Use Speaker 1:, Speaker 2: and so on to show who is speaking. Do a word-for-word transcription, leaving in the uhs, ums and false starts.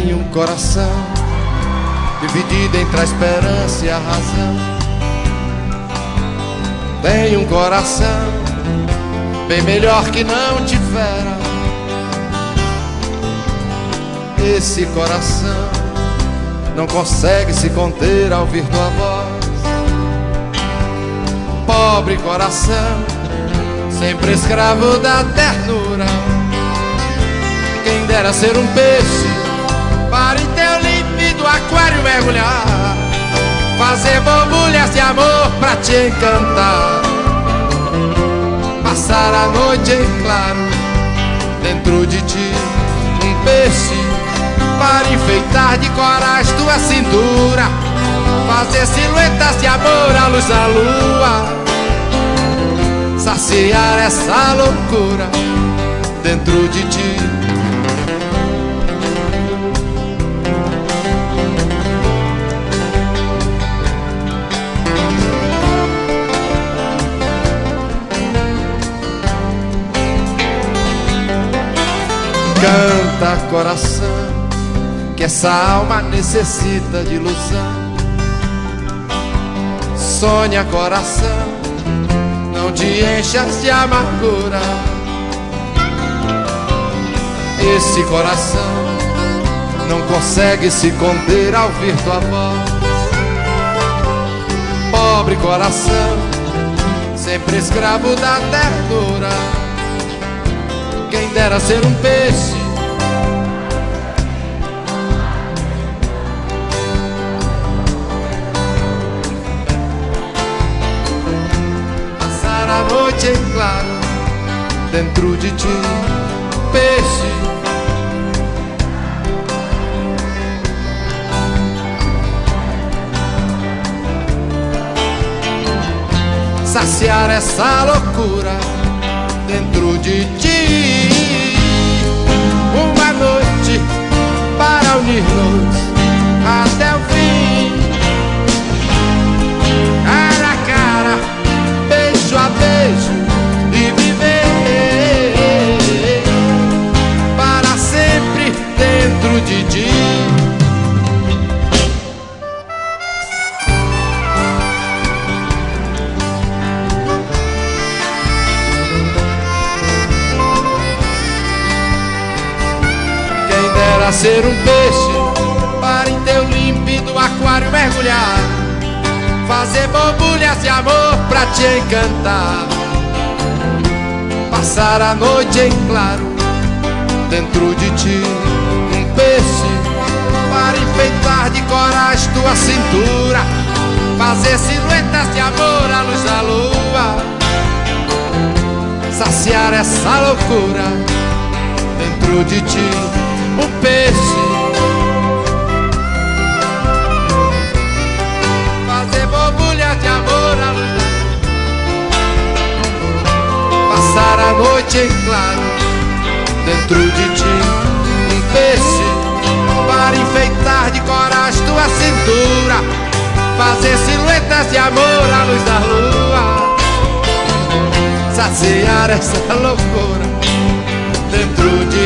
Speaker 1: Tem um coração dividido entre a esperança e a razão. Tem um coração bem melhor que não tivera. Esse coração não consegue se conter ao ouvir tua voz. Pobre coração, sempre escravo da ternura. Quem dera ser um peixe para em teu límpido aquário mergulhar, fazer borbulhas de amor pra te encantar, passar a noite em claro dentro de ti. Um peixe para enfeitar de corais tua cintura, fazer silhuetas de amor à luz da lua, saciar essa loucura dentro de ti. Canta, coração, que essa alma necessita de ilusão. Sonha, coração, não te enchas de amargura. Esse coração não consegue se conter ao ouvir tua voz. Pobre coração, sempre escravo da ternura. Quem dera ser um peixe passar a noite em claro dentro de ti. Peixe saciar essa loucura dentro de ti. Uma noite para unir-nos até o fim, cara a cara, beijo a beijo, e viver para sempre dentro de ti. Ser um peixe para em teu límpido aquário mergulhar, fazer borbulhas de amor pra te encantar, passar a noite em claro dentro de ti. Um peixe para enfeitar de corais tua cintura, fazer silhuetas de amor à luz da lua, saciar essa loucura dentro de ti. Um peixe fazer borbulha de amor à luz, passar a noite em claro dentro de ti. Um peixe para enfeitar de corais tua cintura, fazer silhuetas de amor à luz da lua, saciar essa loucura dentro de